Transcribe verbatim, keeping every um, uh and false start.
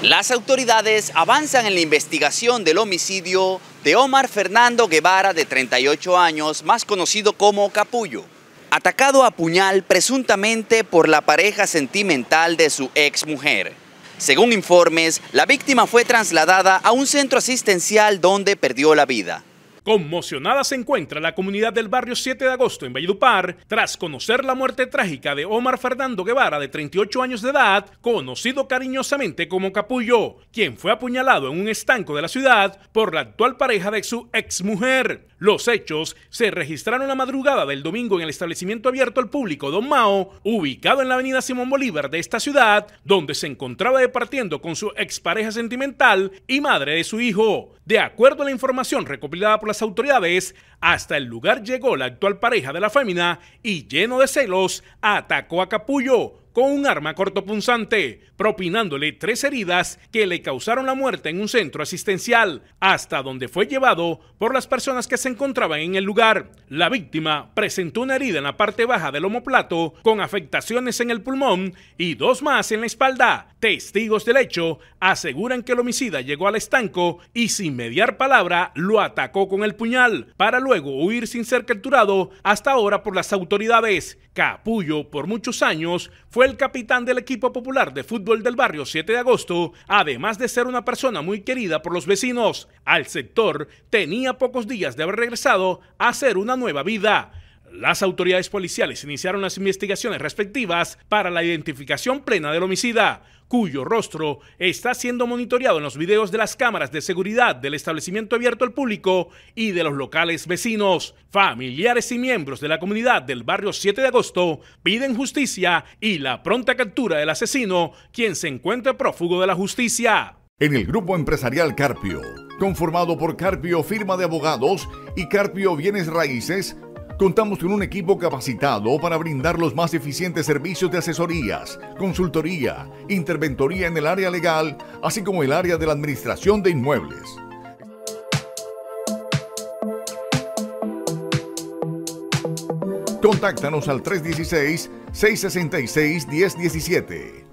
Las autoridades avanzan en la investigación del homicidio de Omar Fernando Guevara, de treinta y ocho años, más conocido como Capullo, atacado a puñal presuntamente por la pareja sentimental de su exmujer. Según informes, la víctima fue trasladada a un centro asistencial donde perdió la vida. Conmocionada se encuentra la comunidad del barrio siete de agosto en Valledupar tras conocer la muerte trágica de Omar Fernando Guevara, de treinta y ocho años de edad, conocido cariñosamente como Capullo, quien fue apuñalado en un estanco de la ciudad por la actual pareja de su exmujer. Los hechos se registraron la madrugada del domingo en el establecimiento abierto al público Don Mao, ubicado en la avenida Simón Bolívar de esta ciudad, donde se encontraba departiendo con su expareja sentimental y madre de su hijo. De acuerdo a la información recopilada por las autoridades, hasta el lugar llegó la actual pareja de la fémina y, lleno de celos, atacó a Capullo con un arma cortopunzante, propinándole tres heridas que le causaron la muerte en un centro asistencial, hasta donde fue llevado por las personas que se encontraban en el lugar. La víctima presentó una herida en la parte baja del omoplato, con afectaciones en el pulmón y dos más en la espalda. Testigos del hecho aseguran que el homicida llegó al estanco y, sin mediar palabra, lo atacó con el puñal, para luego huir sin ser capturado hasta ahora por las autoridades. Capullo, por muchos años, fue el capitán del equipo popular de fútbol del barrio siete de agosto, además de ser una persona muy querida por los vecinos. Al sector tenía pocos días de haber regresado a hacer una nueva vida. Las autoridades policiales iniciaron las investigaciones respectivas para la identificación plena del homicida, cuyo rostro está siendo monitoreado en los videos de las cámaras de seguridad del establecimiento abierto al público y de los locales vecinos. Familiares y miembros de la comunidad del barrio siete de agosto piden justicia y la pronta captura del asesino, quien se encuentra prófugo de la justicia. En el grupo empresarial Carpio, conformado por Carpio Firma de Abogados y Carpio Bienes Raíces, contamos con un equipo capacitado para brindar los más eficientes servicios de asesorías, consultoría, interventoría en el área legal, así como el área de la administración de inmuebles. Contáctanos al tres uno seis, seis seis seis, uno cero uno siete.